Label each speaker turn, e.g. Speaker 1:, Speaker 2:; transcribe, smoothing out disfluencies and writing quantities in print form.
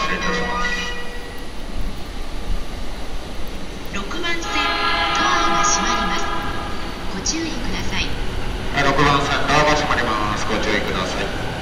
Speaker 1: 失礼いたします。
Speaker 2: 6番線ドアが閉まります。ご注意ください。
Speaker 1: 6番線ドアが閉まります。ご注意ください。